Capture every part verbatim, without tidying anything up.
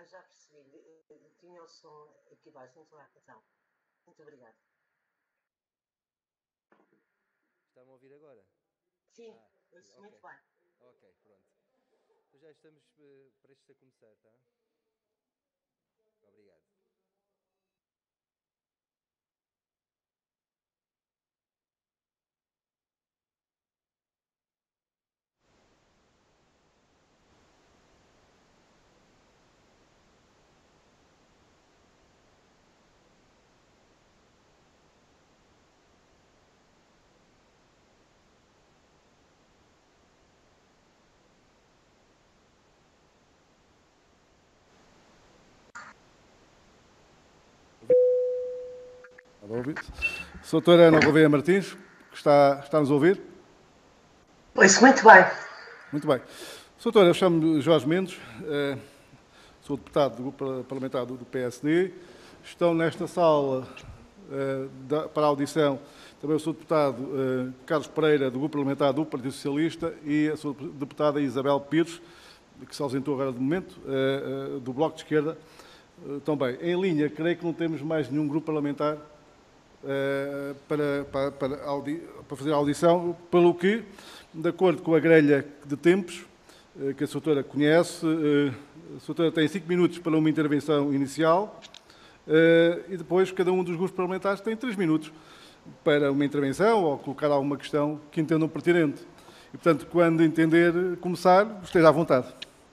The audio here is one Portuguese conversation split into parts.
Ah, já percebi. Eh, Tinha o som aqui baixo, não tinha razão. Muito obrigada. Está-me a ouvir agora? Sim, Ah, ouço ok. muito bem. Ok, pronto. Então já estamos uh, prestes a começar, tá? Obrigado. Doutora Ana Gouveia Martins, que está, está nos a ouvir? Ouço muito bem. Muito bem. Doutora, eu chamo-me Jorge Mendes, eh, sou deputado do Grupo Parlamentar do P S D. Estão nesta sala eh, da, para a audição também o seu deputado eh, Carlos Pereira, do Grupo Parlamentar do Partido Socialista, e a sua deputada Isabel Pires, que se ausentou agora de momento, eh, eh, do Bloco de Esquerda. Eh, também, em linha, creio que não temos mais nenhum grupo parlamentar Uh, para, para, para, audi para fazer a audição, pelo que, de acordo com a grelha de tempos uh, que a doutora conhece, uh, a doutora tem cinco minutos para uma intervenção inicial uh, e depois cada um dos grupos parlamentares tem três minutos para uma intervenção ou colocar alguma questão que entendam pertinente. E, portanto, quando entender começar, esteja à vontade.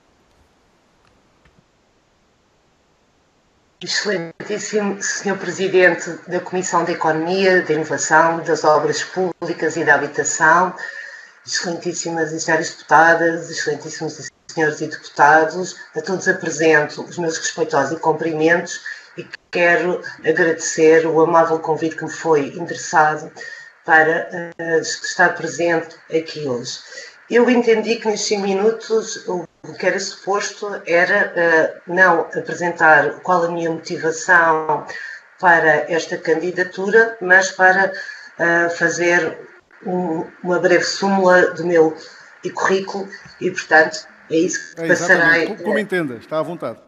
Excelentíssimo senhor Presidente da Comissão de Economia, de Inovação, das Obras Públicas e da Habitação, excelentíssimas e senhoras deputadas, excelentíssimos senhores e deputados, a todos apresento os meus respeitosos e cumprimentos e quero agradecer o amável convite que me foi endereçado para uh, estar presente aqui hoje. Eu entendi que nestes cinco minutos o que era suposto era uh, não apresentar qual a minha motivação para esta candidatura, mas para uh, fazer um, uma breve súmula do meu currículo e, portanto, é isso que é, passarei. Como, como entenda, está à vontade.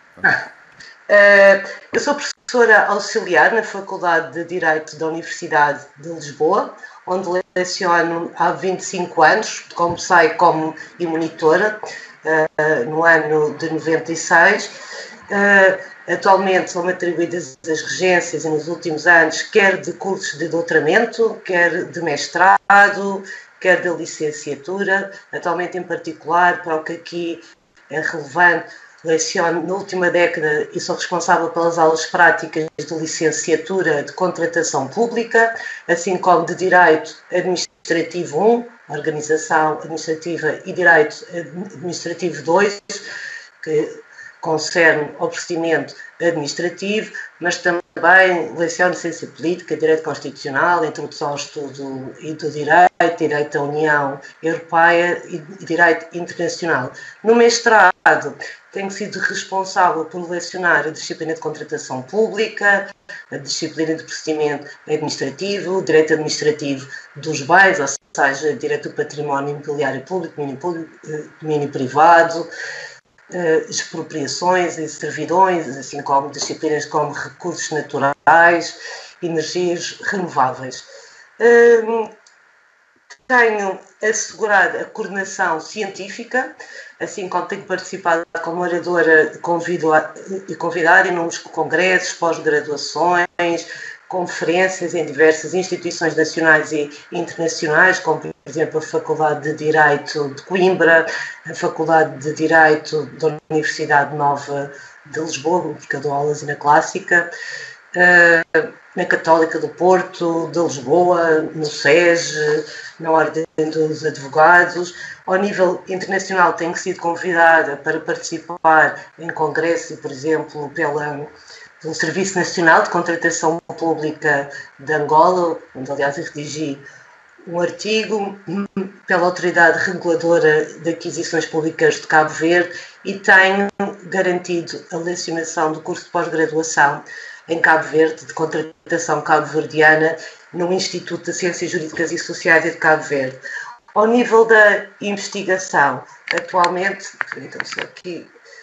Uh, eu sou professora auxiliar na Faculdade de Direito da Universidade de Lisboa, onde leciono há vinte e cinco anos, comecei como monitora uh, no ano de noventa e seis. Uh, atualmente são-me atribuídas as regências e nos últimos anos, quer de cursos de doutoramento, quer de mestrado, quer de licenciatura, atualmente em particular, para o que aqui é relevante, leciono na última década e sou responsável pelas aulas práticas de licenciatura de contratação pública, assim como de Direito Administrativo um, Organização Administrativa, e Direito Administrativo dois, que concerne ao procedimento administrativo, mas também leciono Ciência Política, Direito Constitucional, Introdução ao Estudo e do Direito, Direito da União Europeia e Direito Internacional. No mestrado, tenho sido responsável por lecionar a disciplina de contratação pública, a disciplina de procedimento administrativo, direito administrativo dos bens, ou seja, direito do património imobiliário público, domínio, público, domínio privado, expropriações e servidões, assim como disciplinas como recursos naturais, energias renováveis. Tenho assegurado a coordenação científica, assim como tenho participado como oradora e convidada em inúmeros congressos, pós-graduações, conferências em diversas instituições nacionais e internacionais, como, por exemplo, a Faculdade de Direito de Coimbra, a Faculdade de Direito da Universidade Nova de Lisboa, porque eu dou aulas na Clássica, na Católica do Porto, de Lisboa, no SES, na Ordem dos Advogados. Ao nível internacional tenho sido convidada para participar em congressos, por exemplo, pela, pelo Serviço Nacional de Contratação Pública de Angola, onde aliás eu redigi um artigo, pela Autoridade Reguladora de Aquisições Públicas de Cabo Verde, e tenho garantido a lecionação do curso de pós-graduação em Cabo Verde, de contratação cabo-verdiana, no Instituto de Ciências Jurídicas e Sociais de Cabo Verde. Ao nível da investigação, atualmente, então só aqui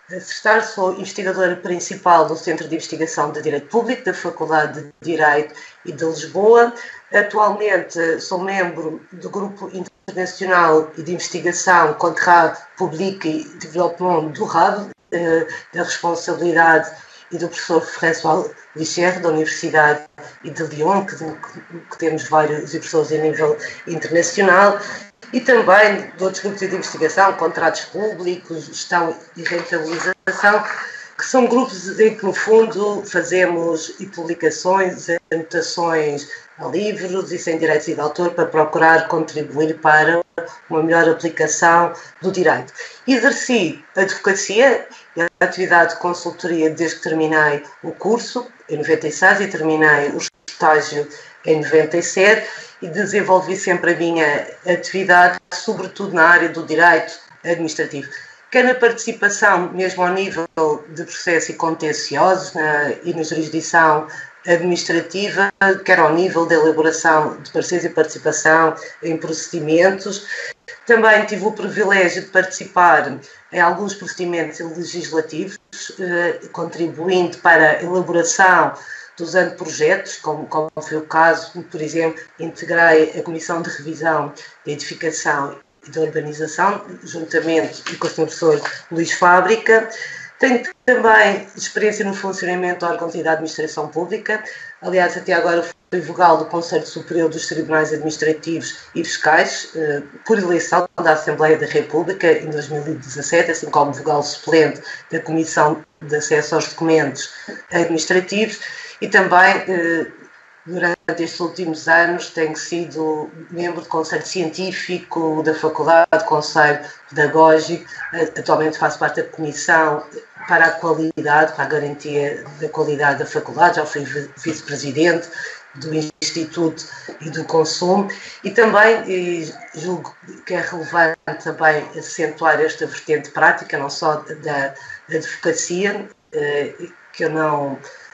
Acertar, sou investigadora principal do Centro de Investigação de Direito Público da Faculdade de Direito e de Lisboa. Atualmente sou membro do Grupo Internacional de Investigação Contrat Public et Développement Durable, da responsabilidade e do professor François Licher, da Universidade de Lyon, que, que temos vários professores a nível internacional, e também de outros grupos de investigação, contratos públicos, gestão e rentabilização, que são grupos em que, no fundo, fazemos e publicações, anotações a livros e sem direitos de autor para procurar contribuir para uma melhor aplicação do direito. Exerci a advocacia e a atividade de consultoria desde que terminei o curso, em noventa e seis, e terminei o estágio em noventa e sete, e desenvolvi sempre a minha atividade, sobretudo na área do direito administrativo, quer na participação, mesmo ao nível de processos contenciosos na, e na jurisdição administrativa, quer ao nível da elaboração de pareceres e participação em procedimentos. Também tive o privilégio de participar em alguns procedimentos legislativos, eh, contribuindo para a elaboração dos anteprojetos, como, como foi o caso, por exemplo, integrei a Comissão de Revisão da Edificação e da Urbanização, juntamente com o senhor professor Luís Fábrica. Tenho também experiência no funcionamento de órgãos e da administração pública. Aliás, até agora fui vogal do Conselho Superior dos Tribunais Administrativos e Fiscais, eh, por eleição da Assembleia da República em dois mil e dezassete, assim como vogal suplente da Comissão de Acesso aos Documentos Administrativos. E também, eh, durante estes últimos anos, tenho sido membro do Conselho Científico da Faculdade, Conselho Pedagógico. Atualmente faço parte da Comissão para a Qualidade, para a Garantia da Qualidade da Faculdade. Já fui vice-presidente do Instituto e do Consumo. E também e julgo que é relevante também acentuar esta vertente prática, não só da advocacia, eh, que eu não...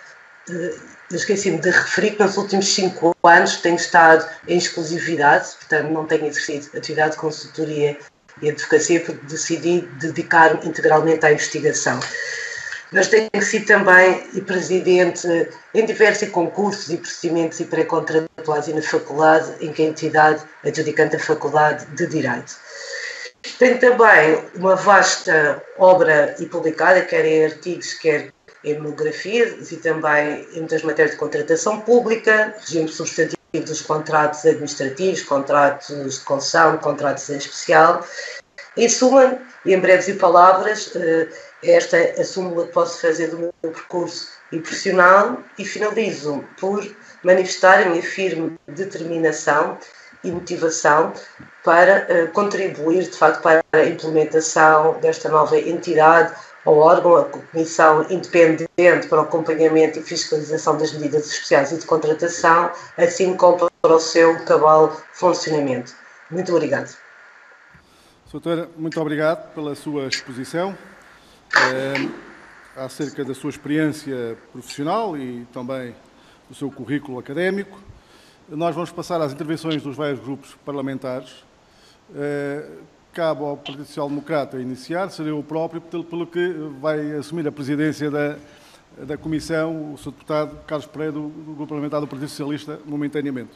Eu esqueci-me de referir que nos últimos cinco anos tenho estado em exclusividade, portanto não tenho exercido atividade de consultoria e advocacia porque decidi dedicar-me integralmente à investigação. Mas tenho sido também e presidente em diversos concursos e procedimentos e pré-contratuais e na faculdade, em que a entidade adjudicante a Faculdade de Direito. Tenho também uma vasta obra e publicada, quer em artigos, quer em monografias e também em muitas matérias de contratação pública, regime substantivo dos contratos administrativos, contratos de concessão, contratos em especial. Em suma, e em breves e palavras, esta é a súmula que posso fazer do meu percurso e profissional e finalizo por manifestar a minha firme determinação e motivação para contribuir, de facto, para a implementação desta nova entidade ao órgão, a Comissão Independente para o Acompanhamento e Fiscalização das Medidas Especiais e de Contratação, assim como para o seu cabal funcionamento. Muito obrigado. Doutora, muito obrigado pela sua exposição eh, acerca da sua experiência profissional e também do seu currículo académico. Nós vamos passar às intervenções dos vários grupos parlamentares. Eh, Cabe ao Partido Social Democrata iniciar, serei eu próprio, pelo que vai assumir a presidência da, da Comissão o senhor deputado Carlos Pereira, do, do Grupo Parlamentar do Partido Socialista, momentaneamente.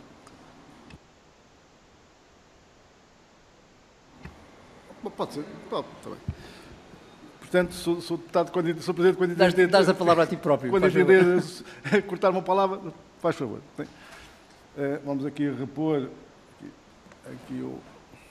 Pode ser, pode, está bem. Portanto, sou, sou deputado, quando, sou presidente quando entender... Dás a palavra a ti próprio. Quando entender cortar uma palavra, faz favor. Uh, vamos aqui repor aqui, aqui o...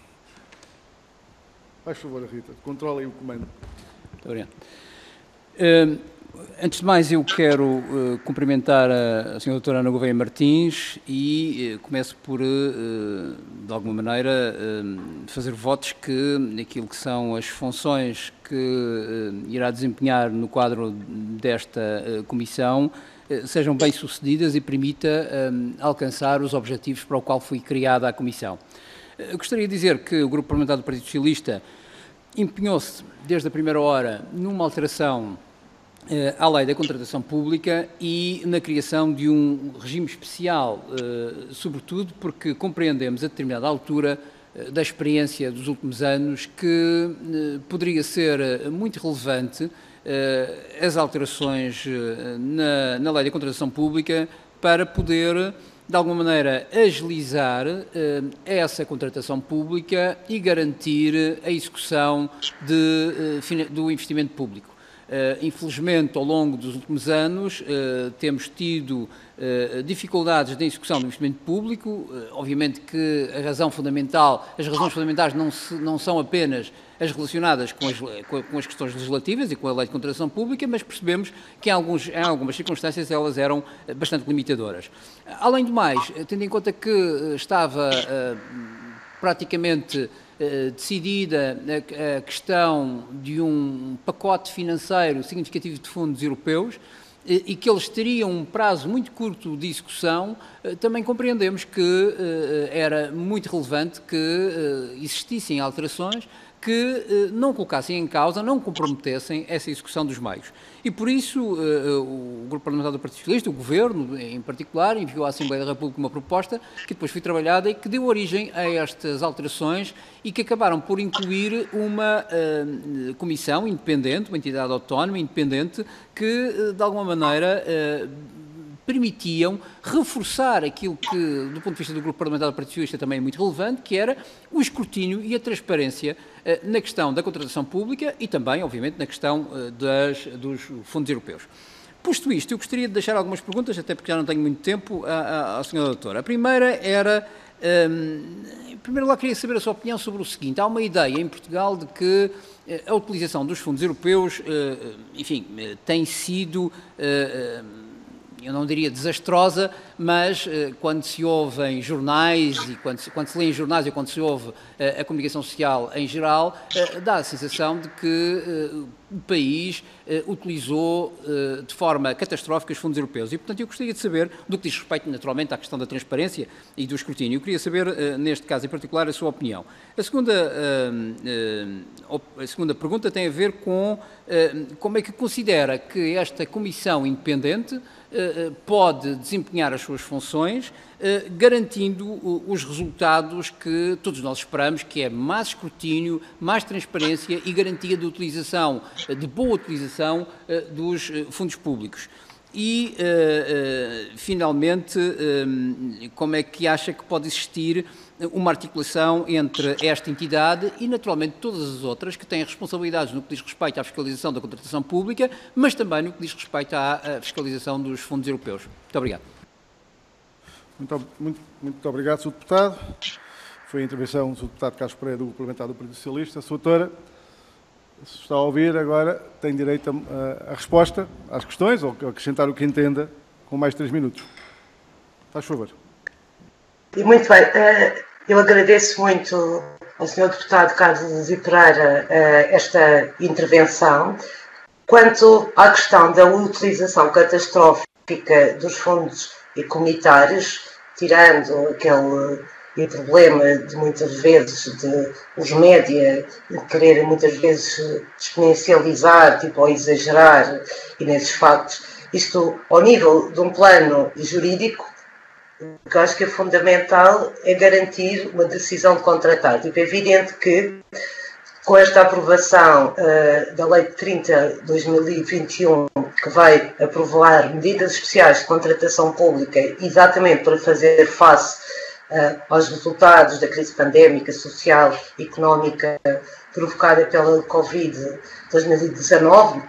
Faz favor, Rita, controlem o comando. Muito obrigado. Uh, antes de mais, eu quero uh, cumprimentar a, a senhora doutora Ana Gouveia Martins e uh, começo por, uh, de alguma maneira, uh, fazer votos que, naquilo que são as funções que uh, irá desempenhar no quadro desta uh, comissão, uh, sejam bem-sucedidas e permita uh, alcançar os objetivos para o qual foi criada a comissão. Eu gostaria de dizer que o Grupo Parlamentar do Partido Socialista empenhou-se, desde a primeira hora, numa alteração eh, à lei da contratação pública e na criação de um regime especial, eh, sobretudo porque compreendemos a determinada altura eh, da experiência dos últimos anos que eh, poderia ser muito relevante as alterações na, na lei da contratação pública para poder, de alguma maneira, agilizar essa contratação pública e garantir a execução de, do investimento público. Uh, infelizmente, ao longo dos últimos anos, uh, temos tido uh, dificuldades na execução do investimento público. Uh, obviamente que a razão fundamental, as razões fundamentais não, se, não são apenas as relacionadas com as, com as questões legislativas e com a lei de contratação pública, mas percebemos que em, alguns, em algumas circunstâncias elas eram bastante limitadoras. Além do mais, tendo em conta que estava uh, praticamente decidida a questão de um pacote financeiro significativo de fundos europeus e que eles teriam um prazo muito curto de execução, também compreendemos que era muito relevante que existissem alterações que não colocassem em causa, não comprometessem essa execução dos meios. E por isso o Grupo Parlamentar do Partido Socialista, o Governo em particular, enviou à Assembleia da República uma proposta que depois foi trabalhada e que deu origem a estas alterações e que acabaram por incluir uma uh, comissão independente, uma entidade autónoma independente, que de alguma maneira uh, permitiam reforçar aquilo que, do ponto de vista do Grupo Parlamentar do Partido Socialista, também é muito relevante, que era o escrutínio e a transparência uh, na questão da contratação pública e também, obviamente, na questão uh, das, dos fundos europeus. Posto isto, eu gostaria de deixar algumas perguntas, até porque já não tenho muito tempo, à, à, à senhora doutora. A primeira era, um, em primeiro lugar, queria saber a sua opinião sobre o seguinte. Há uma ideia em Portugal de que uh, a utilização dos fundos europeus, uh, enfim, uh, tem sido... Uh, uh, eu não diria desastrosa, mas uh, quando se ouve em jornais e quando se, quando se lê em jornais e quando se ouve uh, a comunicação social em geral, uh, dá a sensação de que uh, o país uh, utilizou uh, de forma catastrófica os fundos europeus. E, portanto, eu gostaria de saber, do que diz respeito naturalmente à questão da transparência e do escrutínio, eu queria saber, uh, neste caso em particular, a sua opinião. A segunda, uh, uh, a segunda pergunta tem a ver com uh, como é que considera que esta comissão independente pode desempenhar as suas funções, garantindo os resultados que todos nós esperamos, que é mais escrutínio, mais transparência e garantia de utilização, de boa utilização dos fundos públicos. E, uh, uh, finalmente, uh, como é que acha que pode existir uma articulação entre esta entidade e, naturalmente, todas as outras que têm responsabilidades no que diz respeito à fiscalização da contratação pública, mas também no que diz respeito à, à fiscalização dos fundos europeus? Muito obrigado. Muito, muito, muito obrigado, senhor Deputado. Foi a intervenção do senhor Deputado Carlos Pereira, do Grupo Parlamentar do Partido Socialista. Senhora Doutora, se está a ouvir, agora tem direito a, a resposta às questões, ou acrescentar o que entenda, com mais três minutos. Faz favor. E muito bem, eu agradeço muito ao senhor Deputado Carlos Pereira esta intervenção. Quanto à questão da utilização catastrófica dos fundos comunitários, tirando aquele e o problema de muitas vezes de os média quererem muitas vezes exponencializar, tipo, ou exagerar e nesses factos, isto ao nível de um plano jurídico, o que eu acho que é fundamental é garantir uma decisão de contratar. Tipo, é evidente que com esta aprovação uh, da Lei trinta de dois mil e vinte e um, que vai aprovar medidas especiais de contratação pública exatamente para fazer face Uh, aos resultados da crise pandémica, social e económica provocada pela Covid dois mil e dezanove,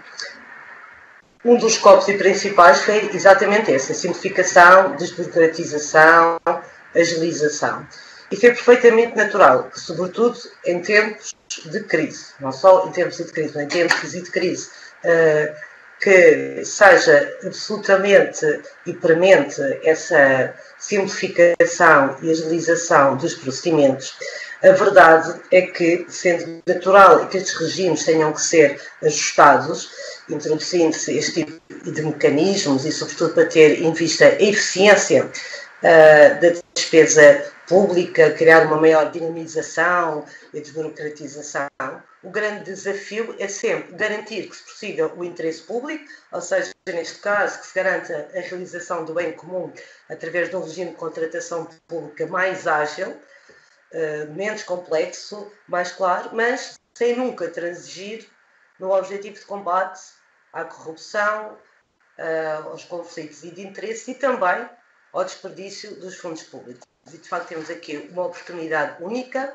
um dos escopos e principais foi exatamente esse, a simplificação, desburocratização, agilização. E foi perfeitamente natural, que, sobretudo em tempos de crise, não só em tempos de crise, mas em tempos de crise, uh, que seja absolutamente e premente essa simplificação e agilização dos procedimentos. A verdade é que, sendo natural que estes regimes tenham que ser ajustados, introduzindo-se este tipo de mecanismos e, sobretudo, para ter em vista a eficiência uh, da despesa pública, criar uma maior dinamização e desburocratização, o grande desafio é sempre garantir que se prossiga o interesse público, ou seja, neste caso, que se garanta a realização do bem comum através de um regime de contratação pública mais ágil, menos complexo, mais claro, mas sem nunca transigir no objetivo de combate à corrupção, aos conflitos de interesse e também ao desperdício dos fundos públicos. E, de facto, temos aqui uma oportunidade única,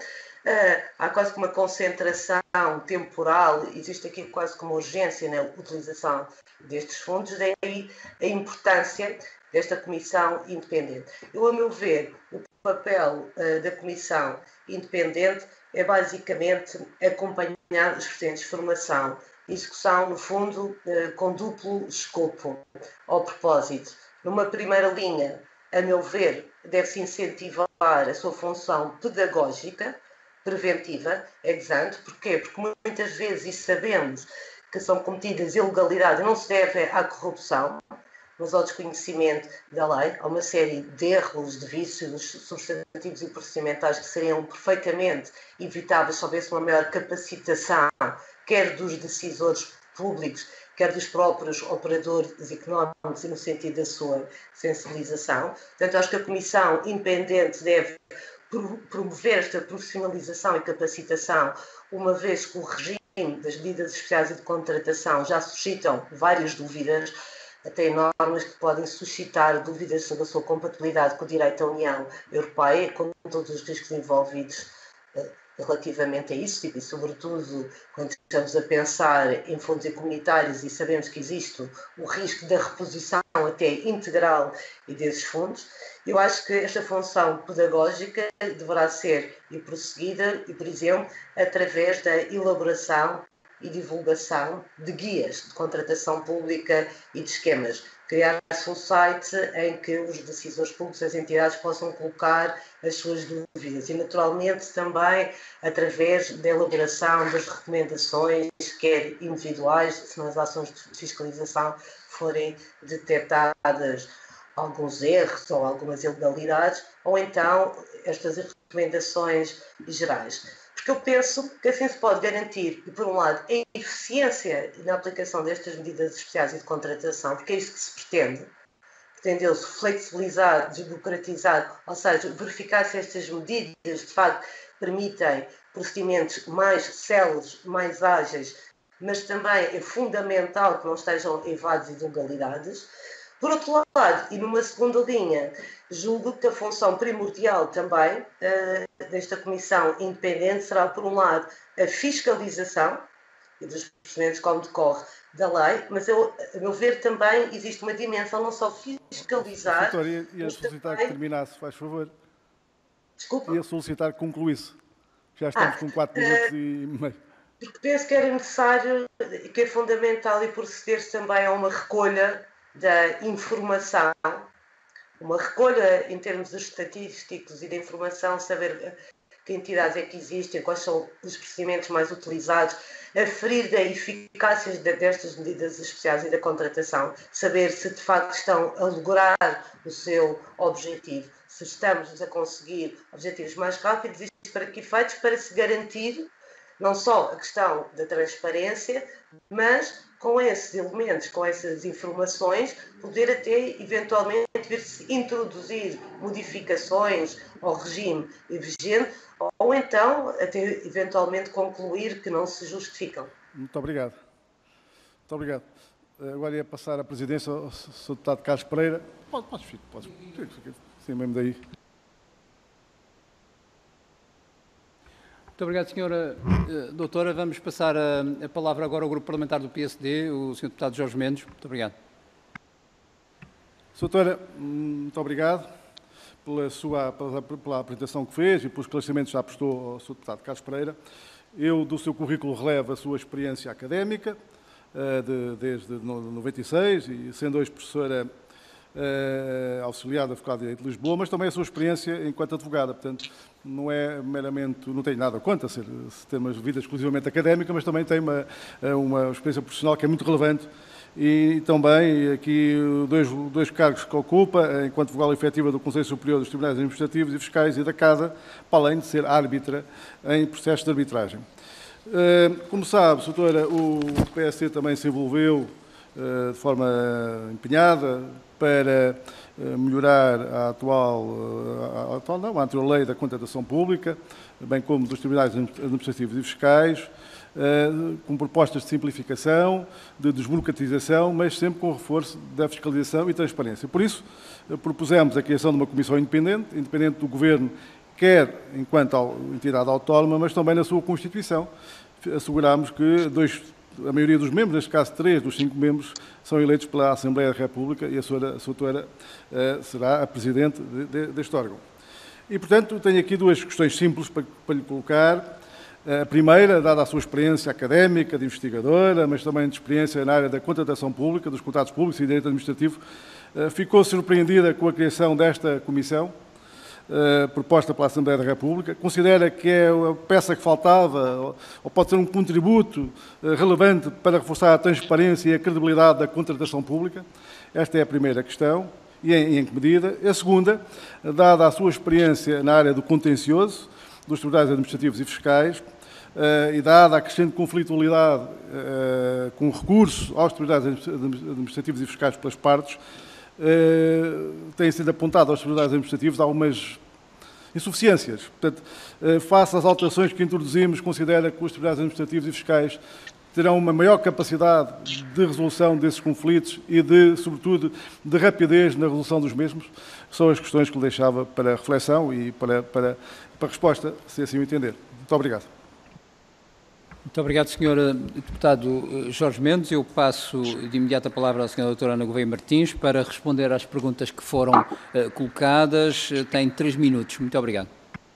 há quase que uma concentração temporal, existe aqui quase como urgência na utilização destes fundos, daí a importância desta comissão independente. Eu, a meu ver, o papel uh, da comissão independente é basicamente acompanhar os processos de formação e execução, no fundo, uh, com duplo escopo. Ao propósito, numa primeira linha, a meu ver, deve-se incentivar a sua função pedagógica, preventiva, ex ante. Porquê? Porque muitas vezes, e sabemos que são cometidas ilegalidades, não se deve à corrupção, mas ao desconhecimento da lei, há uma série de erros, de vícios substantivos e procedimentais que seriam perfeitamente evitáveis se houvesse uma maior capacitação, quer dos decisores públicos, quer dos próprios operadores económicos e no sentido da sua sensibilização. Portanto, acho que a Comissão Independente deve promover esta profissionalização e capacitação, uma vez que o regime das medidas especiais e de contratação já suscitam várias dúvidas, até normas que podem suscitar dúvidas sobre a sua compatibilidade com o direito da União Europeia, com todos os riscos envolvidos uh, relativamente a isso, e sobretudo quando estamos a pensar em fundos comunitários e sabemos que existe o risco da reposição até integral e desses fundos. Eu acho que esta função pedagógica deverá ser e prosseguida, e, por exemplo, através da elaboração e divulgação de guias de contratação pública e de esquemas. Criar-se um site em que os decisores públicos, as entidades, possam colocar as suas dúvidas e, naturalmente, também através da elaboração das recomendações, quer individuais, se nas ações de fiscalização forem detectadas alguns erros ou algumas ilegalidades, ou então estas recomendações gerais. Porque eu penso que assim se pode garantir, por um lado, a eficiência na aplicação destas medidas especiais e de contratação, porque é isso que se pretende. Pretendeu-se flexibilizar, desburocratizar, ou seja, verificar se estas medidas, de facto, permitem procedimentos mais céleres, mais ágeis, mas também é fundamental que não estejam evados de ilegalidades. Por outro lado, e numa segunda linha, julgo que a função primordial também uh, desta comissão independente será, por um lado, a fiscalização e dos procedimentos como decorre da lei, mas, eu, a meu ver, também existe uma dimensão não só fiscalizar... Doutor, ia, ia solicitar também... que terminasse, faz favor. Desculpa. Ia solicitar que concluísse. Já estamos ah, com quatro minutos uh, e meio. Porque penso que era necessário, que é fundamental, e proceder-se também a uma recolha da informação, uma recolha em termos estatísticos e de informação, saber que entidades é que existem, quais são os procedimentos mais utilizados, aferir da eficácia destas medidas especiais e da contratação, saber se de facto estão a lograr o seu objetivo, se estamos a conseguir objetivos mais rápidos, isto para que efeitos? Para se garantir não só a questão da transparência, mas com esses elementos, com essas informações, poder até eventualmente vir-se introduzir modificações ao regime vigente, ou então até eventualmente concluir que não se justificam. Muito obrigado. Muito obrigado. Agora ia passar a presidência ao senhor Deputado Carlos Pereira. Pode, pode, filho, pode. Sim, mesmo daí. Muito obrigado, senhora uh, doutora. Vamos passar a, a palavra agora ao grupo parlamentar do P S D, o senhor deputado Jorge Mendes. Muito obrigado. Doutora, muito obrigado pela sua pela, pela apresentação que fez e pelos esclarecimentos que já prestou ao senhor deputado Carlos Pereira. Eu, do seu currículo, relevo a sua experiência académica, uh, de, desde noventa e seis, e sendo hoje professora Uh, auxiliar da Faculdade de Direito de Lisboa, mas também a sua experiência enquanto advogada. Portanto, não é meramente, não tenho nada contra ser, ter uma vida exclusivamente académica, mas também tem uma, uma experiência profissional que é muito relevante. E também aqui dois, dois cargos que ocupa, enquanto vogal efetiva do Conselho Superior dos Tribunais Administrativos e Fiscais e da Casa, para além de ser árbitra em processos de arbitragem. Uh, como sabe, doutora, o P S D também se envolveu de forma empenhada para melhorar a atual, a atual não, a anterior lei da contratação pública, bem como dos tribunais administrativos e fiscais, com propostas de simplificação, de desburocratização, mas sempre com reforço da fiscalização e transparência. Por isso, propusemos a criação de uma comissão independente, independente do Governo, quer enquanto entidade autónoma, mas também na sua Constituição. Assegurámos que dois, a maioria dos membros, neste caso três dos cinco membros, são eleitos pela Assembleia da República e a senhora Soutora uh, será a Presidente de, de, deste órgão. E, portanto, tenho aqui duas questões simples para, para lhe colocar. A primeira, dada a sua experiência académica, de investigadora, mas também de experiência na área da contratação pública, dos contratos públicos e direito administrativo, uh, ficou surpreendida com a criação desta comissão, Uh, proposta pela Assembleia da República, considera que é a peça que faltava, ou, ou pode ser um contributo uh, relevante para reforçar a transparência e a credibilidade da contratação pública? Esta é a primeira questão. E em, em que medida? A segunda, dada a sua experiência na área do contencioso, dos tribunais administrativos e fiscais, uh, e dada a crescente conflitualidade uh, com recurso aos tribunais administrativos e fiscais pelas partes, Uh, têm sido apontadas aos tribunais administrativos algumas insuficiências. Portanto, uh, face às alterações que introduzimos, considera que os tribunais administrativos e fiscais terão uma maior capacidade de resolução desses conflitos e, de, sobretudo, de rapidez na resolução dos mesmos. São as questões que lhe deixava para reflexão e para, para, para resposta, se assim o entender. Muito obrigado. Muito obrigado, senhor Deputado Jorge Mendes. Eu passo de imediato a palavra à senhora Doutora Ana Gouveia Martins para responder às perguntas que foram uh, colocadas. Tem três minutos. Muito obrigado.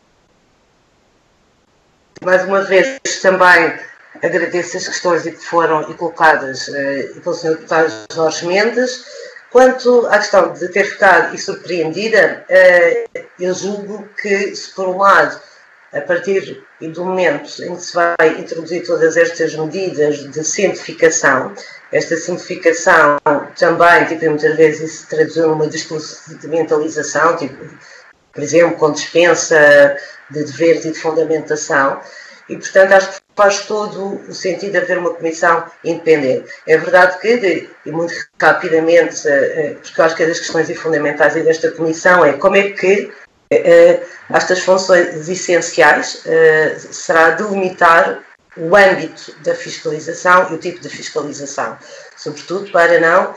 Mais uma vez, também agradeço as questões que foram colocadas uh, pelo senhor Deputado Jorge Mendes. Quanto à questão de ter ficado e surpreendida, uh, eu julgo que, se por um lado, a partir do momento em que se vai introduzir todas estas medidas de simplificação, esta simplificação também, tipo, muitas vezes isso se traduziu numa desprocedimentalização, tipo, por exemplo, com dispensa de deveres e de fundamentação, e, portanto, acho que faz todo o sentido haver uma comissão independente. É verdade que, e muito rapidamente, porque eu acho que é das questões fundamentais desta comissão é como é que Uh, estas funções essenciais uh, será delimitar o âmbito da fiscalização e o tipo de fiscalização, sobretudo para não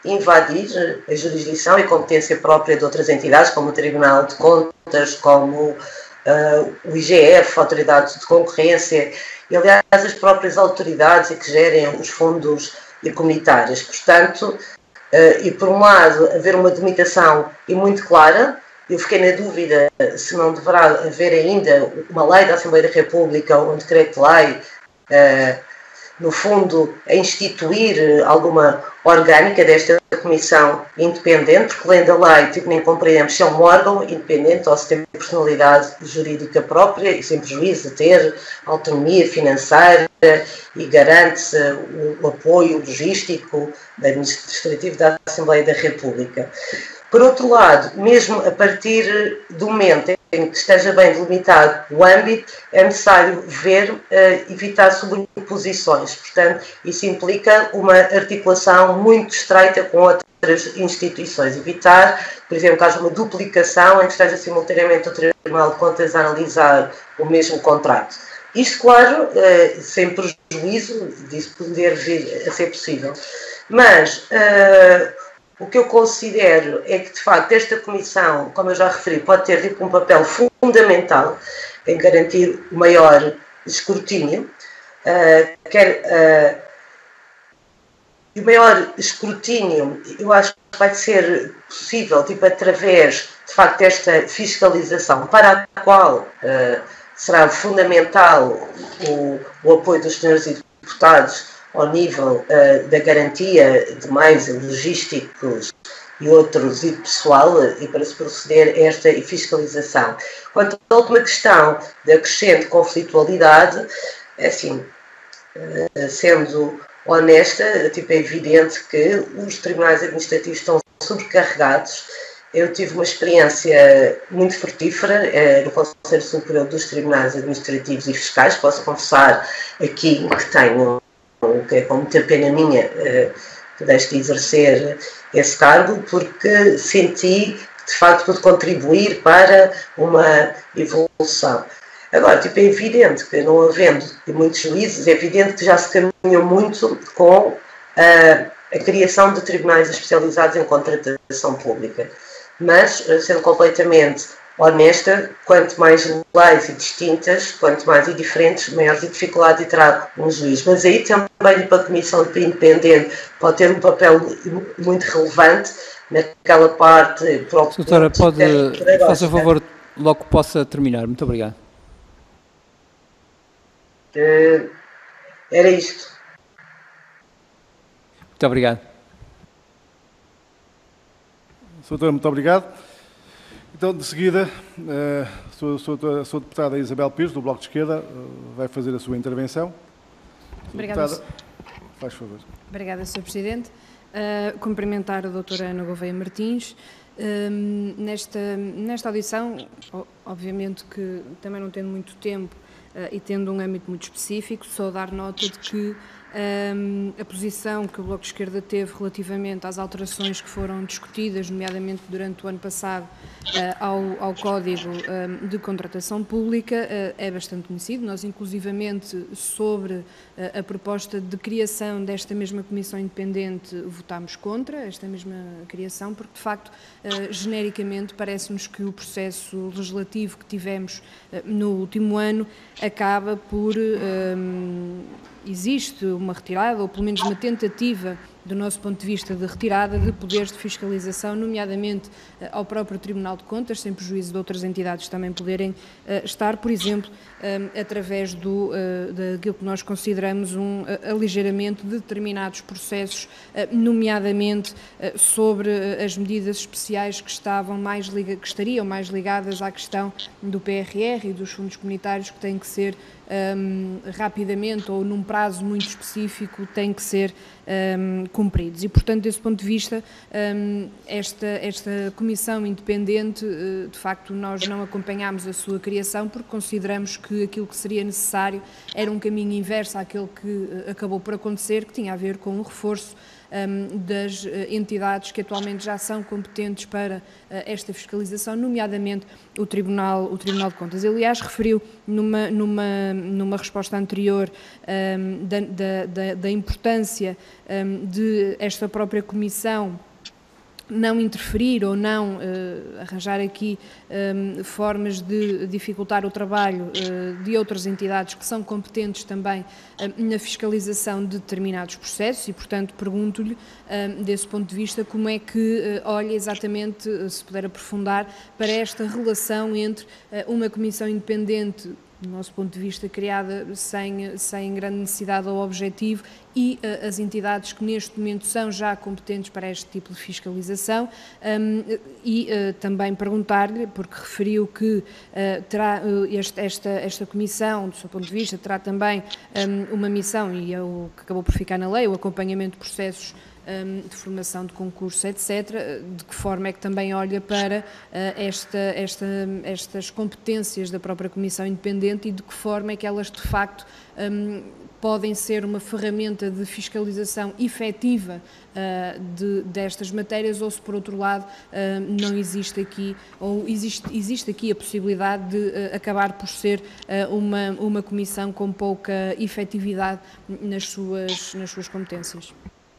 invadir a jurisdição e competência própria de outras entidades, como o Tribunal de Contas, como uh, o I G F, a Autoridade de Concorrência, e aliás as próprias autoridades que gerem os fundos comunitários. Portanto, uh, e por um lado haver uma delimitação e muito clara. Eu fiquei na dúvida se não deverá haver ainda uma lei da Assembleia da República ou um decreto-lei, uh, no fundo, a instituir alguma orgânica desta comissão independente, porque além da lei, tipo, nem compreendemos se é um órgão independente ou se tem personalidade jurídica própria e sem prejuízo de ter autonomia financeira e garante o, o apoio logístico administrativo da Assembleia da República. Por outro lado, mesmo a partir do momento em que esteja bem delimitado o âmbito, é necessário ver, uh, evitar sobreposições. Portanto, isso implica uma articulação muito estreita com outras instituições. Evitar, por exemplo, que haja uma duplicação em que esteja simultaneamente o Tribunal de Contas a analisar o mesmo contrato. Isto, claro, uh, sem prejuízo disso poder vir a ser possível. Mas Uh, o que eu considero é que, de facto, esta comissão, como eu já referi, pode ter tipo, um papel fundamental em garantir o maior escrutínio, uh, quer, uh, e o maior escrutínio, eu acho que vai ser possível, tipo, através, de facto, desta fiscalização, para a qual uh, será fundamental o, o apoio dos senhores e deputados ao nível uh, da garantia de meios logísticos e outros e pessoal, e para se proceder a esta fiscalização. Quanto à última questão da crescente conflitualidade, assim, uh, sendo honesta, tipo, é evidente que os tribunais administrativos estão sobrecarregados. Eu tive uma experiência muito frutífera uh, no Conselho Superior dos Tribunais Administrativos e Fiscais. Posso confessar aqui que tenho, que é com muita pena minha, que deixe de exercer esse cargo, porque senti que de facto pude contribuir para uma evolução. Agora, tipo, é evidente que não havendo muitos juízes, é evidente que já se caminhou muito com a, a criação de tribunais especializados em contratação pública. Mas, sendo completamente honesta, quanto mais leis e distintas, quanto mais e diferentes, maiores dificuldades terá um juiz. Mas aí também para a Comissão Independente pode ter um papel muito relevante naquela parte... Doutora, pode, faça favor, logo possa terminar. Muito obrigado. Uh, era isto. Muito obrigado. Doutora, muito obrigado. Então, de seguida, a sua, sua, a sua deputada Isabel Pires, do Bloco de Esquerda, vai fazer a sua intervenção. Obrigada. Deputada, faz favor. Obrigada, senhor Presidente. Uh, cumprimentar a doutora Ana Gouveia Martins. Uh, nesta, nesta audição, obviamente que também não tendo muito tempo uh, e tendo um âmbito muito específico, só dar nota de que um, a posição que o Bloco de Esquerda teve relativamente às alterações que foram discutidas, nomeadamente durante o ano passado, uh, ao, ao Código um, de Contratação Pública, uh, é bastante conhecido. Nós, inclusivamente, sobre uh, a proposta de criação desta mesma Comissão Independente, votámos contra esta mesma criação, porque, de facto, uh, genericamente, parece-nos que o processo legislativo que tivemos uh, no último ano acaba por... Um, existe uma retirada, ou pelo menos uma tentativa, do nosso ponto de vista, de retirada de poderes de fiscalização, nomeadamente uh, ao próprio Tribunal de Contas, sem prejuízo de outras entidades também poderem uh, estar, por exemplo, um, através do, uh, daquilo que nós consideramos um uh, aligeiramento de determinados processos, uh, nomeadamente uh, sobre uh, as medidas especiais que, estavam mais liga que estariam mais ligadas à questão do P R R e dos fundos comunitários, que têm que ser um, rapidamente ou num prazo muito específico, têm que ser um, cumpridos. E, portanto, desse ponto de vista, esta, esta comissão independente, de facto, nós não acompanhámos a sua criação porque consideramos que aquilo que seria necessário era um caminho inverso àquele que acabou por acontecer, que tinha a ver com o reforço das entidades que atualmente já são competentes para esta fiscalização, nomeadamente o Tribunal, o Tribunal de Contas. Aliás, referiu numa, numa, numa resposta anterior um, da, da, da importância um, de esta própria Comissão não interferir ou não uh, arranjar aqui um, formas de dificultar o trabalho uh, de outras entidades que são competentes também uh, na fiscalização de determinados processos e, portanto, pergunto-lhe, uh, desse ponto de vista, como é que uh, olha exatamente, uh, se puder aprofundar, para esta relação entre uh, uma comissão independente, do nosso ponto de vista, criada sem, sem grande necessidade ou objetivo, e uh, as entidades que neste momento são já competentes para este tipo de fiscalização, um, e uh, também perguntar-lhe, porque referiu que uh, terá uh, este, esta, esta comissão, do seu ponto de vista, terá também um, uma missão, e é o que acabou por ficar na lei, o acompanhamento de processos Um, de formação de concurso, etcétera, de que forma é que também olha para uh, esta, esta, estas competências da própria Comissão Independente e de que forma é que elas, de facto, um, podem ser uma ferramenta de fiscalização efetiva uh, de, destas matérias, ou se, por outro lado, uh, não existe aqui, ou existe, existe aqui a possibilidade de uh, acabar por ser uh, uma, uma comissão com pouca efetividade nas suas, nas suas competências.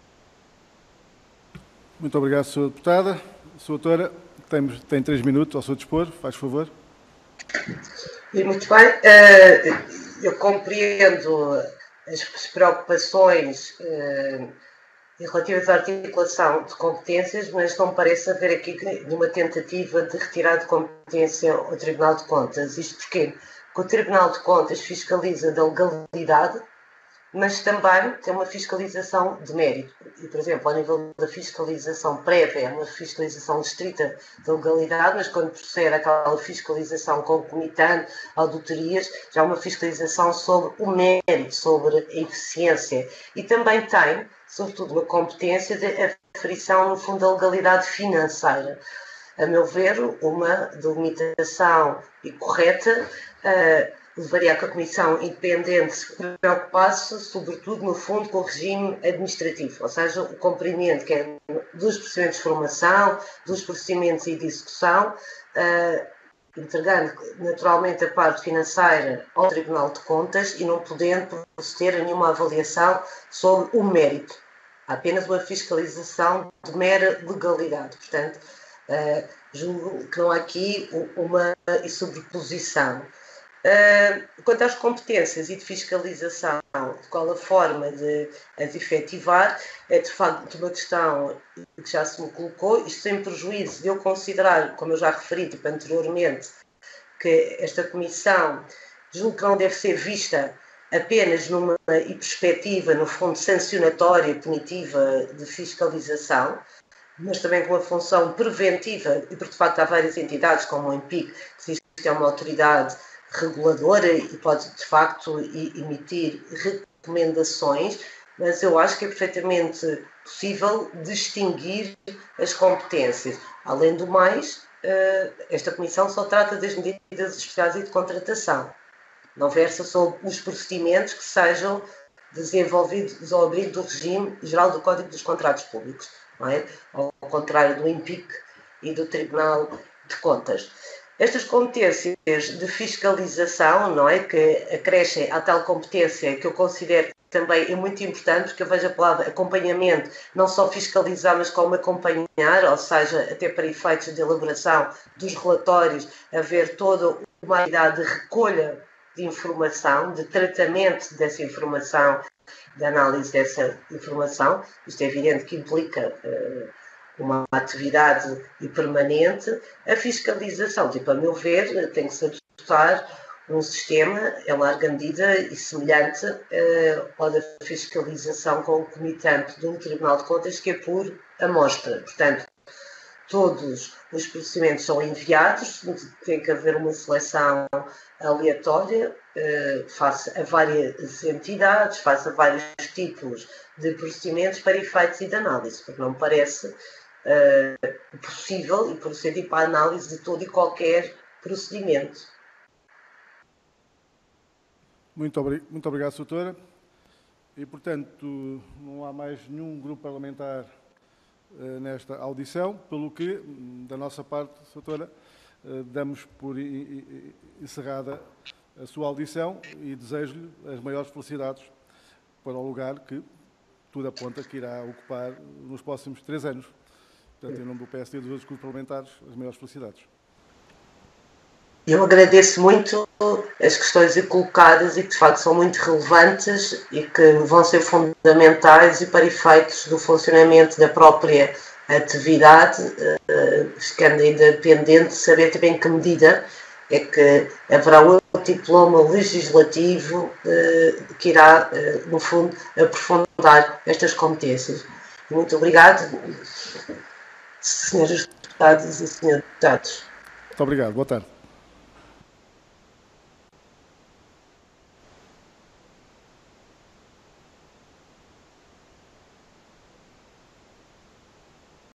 Muito obrigado, senhora Deputada. senhora Doutora, tem, tem três minutos ao seu dispor, faz favor. Muito bem. Eu compreendo as preocupações relativas à articulação de competências, mas não parece haver aqui nenhuma tentativa de retirar de competência ao Tribunal de Contas. Isto porquê? Porque o Tribunal de Contas fiscaliza da legalidade, mas também tem uma fiscalização de mérito. E, por exemplo, ao nível da fiscalização prévia, é uma fiscalização estrita da legalidade, mas quando procede aquela fiscalização concomitante, auditorias, já é uma fiscalização sobre o mérito, sobre a eficiência. E também tem, sobretudo, uma competência de aferição, no fundo, da legalidade financeira. A meu ver, uma delimitação correta uh, levaria a que a Comissão Independente se preocupasse, sobretudo, no fundo, com o regime administrativo, ou seja, o cumprimento que é dos procedimentos de formação, dos procedimentos e de execução, uh, entregando naturalmente a parte financeira ao Tribunal de Contas e não podendo proceder a nenhuma avaliação sobre o mérito. Há apenas uma fiscalização de mera legalidade. Portanto, uh, julgo que não há aqui uma sobreposição. Uh, quanto às competências e de fiscalização, de qual a forma de as efetivar, é de facto uma questão que já se me colocou, isto sem prejuízo de eu considerar, como eu já referi tipo, anteriormente, que esta comissão julgo que não deve ser vista apenas numa perspectiva, no fundo, sancionatória, punitiva de fiscalização, mas também com uma função preventiva, e porque de facto há várias entidades, como o EMPIC, que diz que é uma autoridade reguladora e pode, de facto, emitir recomendações, mas eu acho que é perfeitamente possível distinguir as competências. Além do mais, esta Comissão só trata das medidas especiais e de contratação. Não versa sobre os procedimentos que sejam desenvolvidos ao abrigo do regime geral do Código dos Contratos Públicos, não é? Ao contrário do EMPIC e do Tribunal de Contas. Estas competências de fiscalização, não é, que acrescem à tal competência que eu considero também é muito importante, porque eu vejo a palavra acompanhamento, não só fiscalizar, mas como acompanhar, ou seja, até para efeitos de elaboração dos relatórios, haver toda uma atividade de recolha de informação, de tratamento dessa informação, de análise dessa informação. Isto é evidente que implica uh, uma atividade permanente. A fiscalização, tipo, a meu ver, tem que se adotar um sistema, em larga medida e semelhante uh, ao da fiscalização concomitante de um Tribunal de Contas, que é por amostra. Portanto, todos os procedimentos são enviados, tem que haver uma seleção aleatória, uh, face a várias entidades, face a vários tipos de procedimentos para efeitos e de análise, porque não me parece uh, possível e proceder para a análise de todo e qualquer procedimento. Muito, obri muito obrigado, doutora. E, portanto, não há mais nenhum grupo parlamentar uh, nesta audição, pelo que, da nossa parte, doutora, uh, damos por encerrada a sua audição e desejo-lhe as maiores felicidades para o lugar que tudo aponta que irá ocupar nos próximos três anos. Portanto, em nome do P S D e dos outros grupos parlamentares, as maiores felicidades. Eu agradeço muito as questões colocadas e que de facto são muito relevantes e que vão ser fundamentais e para efeitos do funcionamento da própria atividade, ficando ainda pendente de saber também em que medida é que haverá outro diploma legislativo que irá, no fundo, aprofundar estas competências. Muito obrigado, senhores deputados e senhores deputados. Muito obrigado. Boa tarde.